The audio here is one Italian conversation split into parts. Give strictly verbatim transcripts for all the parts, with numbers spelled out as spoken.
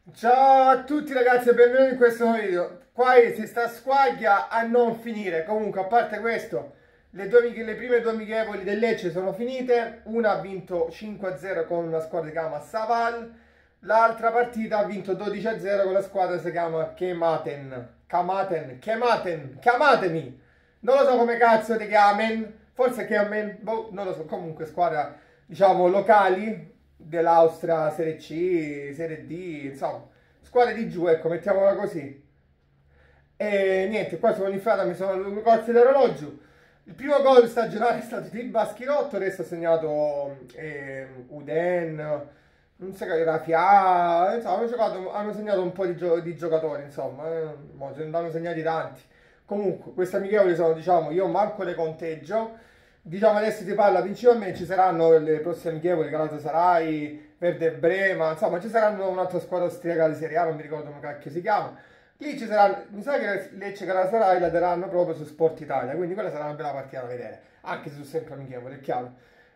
Ciao a tutti ragazzi e benvenuti in questo nuovo video. Qua si sta squaglia a non finire. Comunque, a parte questo, le, due, le prime due amichevoli del Lecce sono finite. Una ha vinto cinque a zero con una squadra che si chiama Saval. L'altra partita ha vinto dodici a zero con la squadra che si chiama Kematen. Kamaten, Kematen, chiamatemi. Non lo so come cazzo ti chiamen. Forse Kemen, boh, non lo so. Comunque squadra, diciamo, locali dell'Austria, Serie C, Serie D, insomma, squadre di giù, ecco, mettiamola così. E niente, qua sono infilata, mi sono due corsi d'orologio. Il primo gol stagionale è stato di Baschirotto, adesso ha segnato eh, Uden, non so che Rafia, insomma, hanno, giocato, hanno segnato un po' di, gio di giocatori, insomma, eh, ce ne hanno segnati tanti. Comunque, queste amichevoli sono, diciamo, io manco le conteggio. Diciamo adesso si parla principalmente, ci saranno le prossime amichevoli, Galatasaray, Verde Brema, insomma ci saranno un'altra squadra austriaca di Serie A, non mi ricordo come cacchio si chiama. Lì ci saranno, mi sa che Lecce e Galatasaray la daranno proprio su Sport Italia, quindi quella sarà una bella partita da vedere, anche se sono sempre amichevoli, è chiaro.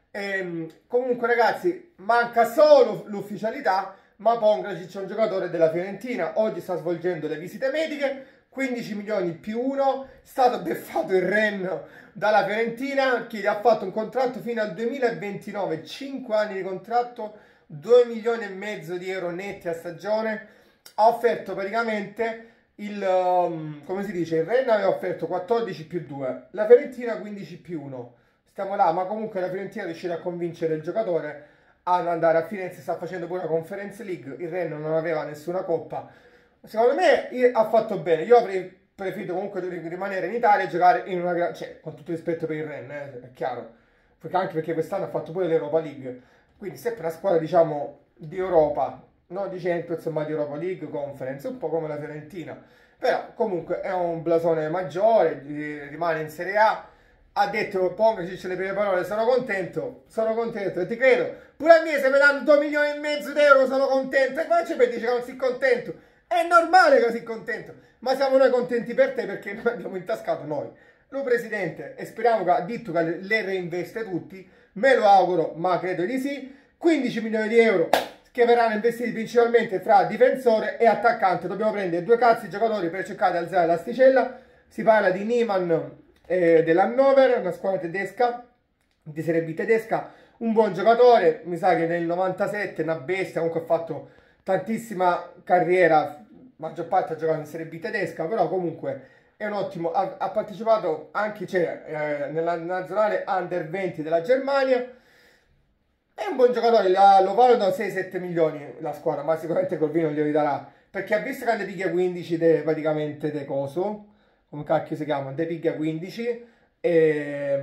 E, comunque ragazzi, manca solo l'ufficialità, ma Pongracic è un giocatore della Fiorentina, oggi sta svolgendo le visite mediche, quindici milioni più uno, è stato beffato il Rennes dalla Fiorentina che gli ha fatto un contratto fino al duemilaventinove, cinque anni di contratto, due milioni e mezzo di euro netti a stagione. Ha offerto praticamente il, um, come si dice, il Rennes aveva offerto quattordici più due, la Fiorentina quindici più uno. Stiamo là, ma comunque la Fiorentina è riuscita a convincere il giocatore ad andare a Firenze, sta facendo pure la Conference League, il Rennes non aveva nessuna coppa. Secondo me ha fatto bene, io avrei preferito comunque rimanere in Italia e giocare in una grande, cioè con tutto rispetto per il Rennes, eh, è chiaro, perché anche perché quest'anno ha fatto pure l'Europa League, quindi sempre una squadra diciamo di Europa, non di Champions ma di Europa League, Conference, un po' come la Fiorentina, però comunque è un blasone maggiore, rimane in Serie A. Ha detto Pongracic le prime parole, sono contento, sono contento e ti credo, pure a me se mi danno due milioni e mezzo di euro sono contento, e poi ci per dire che non sei contento, è normale così contento, ma siamo noi contenti per te perché noi abbiamo intascato noi. Lui presidente, e speriamo che ha detto che le reinveste tutti, me lo auguro, ma credo di sì, quindici milioni di euro che verranno investiti principalmente tra difensore e attaccante, dobbiamo prendere due cazzi giocatori per cercare di alzare l'asticella, si parla di Niemann eh, dell'Hannover, una squadra tedesca, di Serie B tedesca, un buon giocatore, mi sa che nel novantasette una bestia, comunque ha fatto tantissima carriera, maggior parte ha giocato in Serie B tedesca, però comunque è un ottimo, ha, ha partecipato anche cioè, eh, nella nazionale under venti della Germania, è un buon giocatore, la, lo valutano sei sette milioni la squadra, ma sicuramente Corvino glieli darà, perché ha visto che hanno picchia quindici de, praticamente de coso, come cacchio si chiama, de picchia quindici e,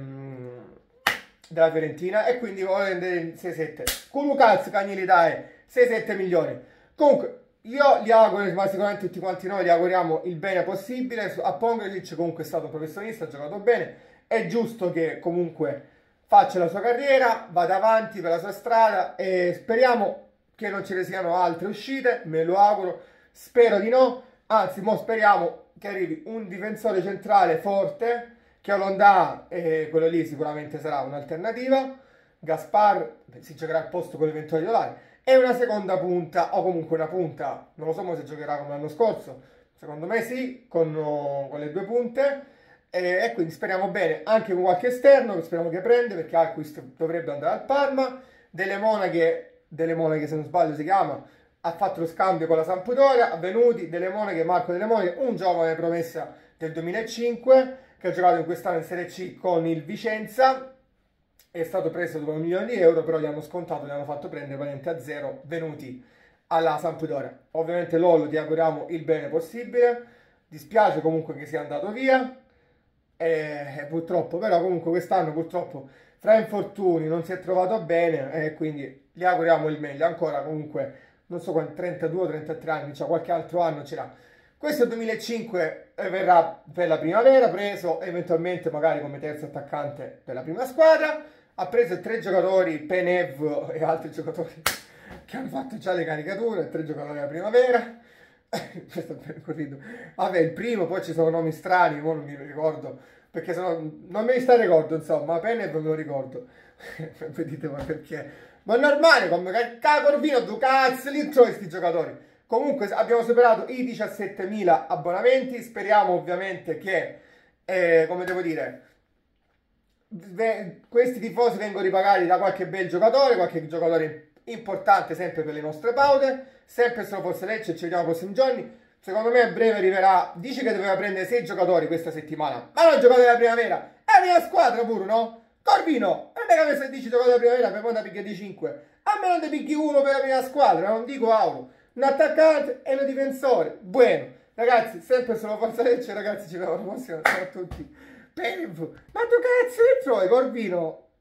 della Fiorentina, e quindi vuole vendere sei sette, con un cazzo che gli dai sei sette milioni. Comunque io gli auguro, ma sicuramente tutti quanti noi gli auguriamo il bene possibile. A Pongracic comunque è stato un professionista, ha giocato bene, è giusto che comunque faccia la sua carriera, vada avanti per la sua strada e speriamo che non ce ne siano altre uscite, me lo auguro, spero di no, anzi mo speriamo che arrivi un difensore centrale forte, che Olondà, e quello lì sicuramente sarà un'alternativa, Gaspar si giocherà al posto con l'eventuale titolare, e una seconda punta, o comunque una punta, non lo so se giocherà come l'anno scorso, secondo me sì, con, con le due punte, e, e quindi speriamo bene, anche con qualche esterno, speriamo che prende, perché Alquist dovrebbe andare al Parma, Delle Monache, Delle Monache se non sbaglio si chiama, ha fatto lo scambio con la Sampdoria, Avvenuti, Delle Monache, Marco Delle Monache, un giovane promessa del duemilacinque, che ha giocato in quest'anno in Serie C con il Vicenza, è stato preso due milioni di euro, però gli hanno scontato, gli hanno fatto prendere praticamente a zero, venuti alla Sampdoria. Ovviamente Lolo ti auguriamo il bene possibile, dispiace comunque che sia andato via, e, purtroppo, però comunque quest'anno purtroppo fra infortuni non si è trovato bene e quindi gli auguriamo il meglio, ancora comunque non so quanti, trentadue o trentatré anni, cioè qualche altro anno ce l'ha. Questo duemilacinque verrà per la primavera, preso eventualmente magari come terzo attaccante per la prima squadra. Ha preso tre giocatori, Penev e altri giocatori che hanno fatto già le caricature, tre giocatori della primavera. Questo è corrido. Vabbè, il primo, poi ci sono nomi strani, ora non mi ricordo, perché sono, non me li sta ricordo, insomma, Penev me lo ricordo. Vedete, ma perché? Ma è normale, come Corvino, tu cazzo, li trovi questi giocatori. Comunque abbiamo superato i diciassettemila abbonamenti, speriamo ovviamente che, eh, come devo dire, questi tifosi vengono ripagati da qualche bel giocatore, qualche giocatore importante sempre per le nostre paute, sempre solo forse Lecce, ci vediamo nei prossimi giorni. Secondo me a breve arriverà, dice che doveva prendere sei giocatori questa settimana, ma non giocatori della primavera, è la mia squadra pure, no? Corvino, non è che mi stai dici giocatori della primavera, per poi da picchia di cinque, a me non ti picchi uno per la prima squadra, non dico Auro, un attaccante e un difensore, bueno, ragazzi, sempre solo forza Lecce, ragazzi, ci vediamo la prossima, ciao a tutti. Ma tu cazzo ne trovi, Corvino?